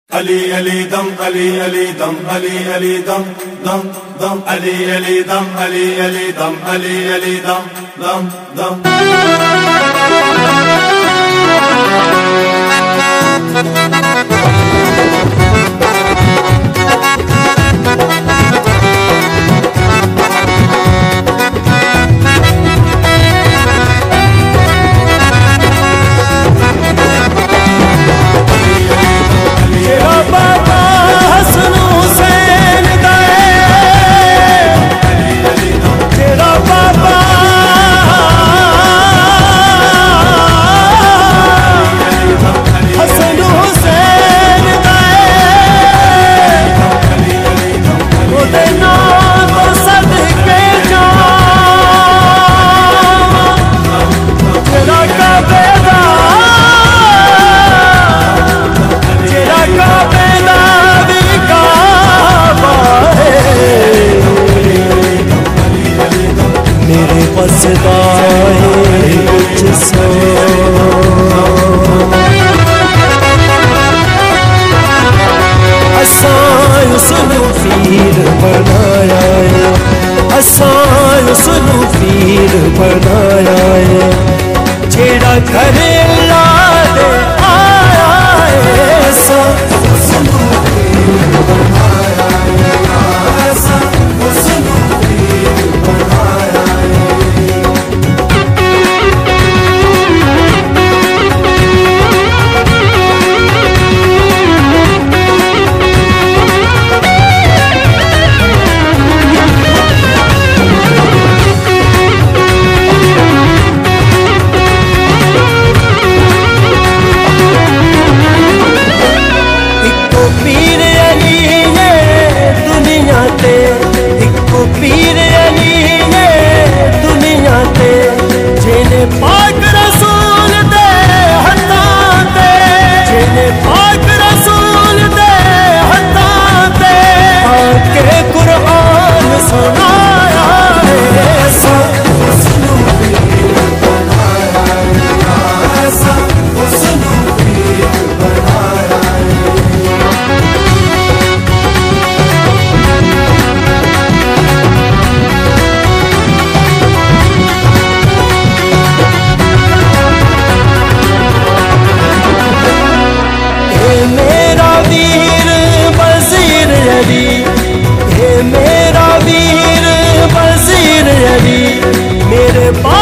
अली अली दम अली अली दम अली अली दम दम दम अली अली दम अली अली दम अली अली दम दम दम। पीर बनाया है जेड़ा घरे ला दे आया है सा मेरा वीर वज़ीर अली मेरे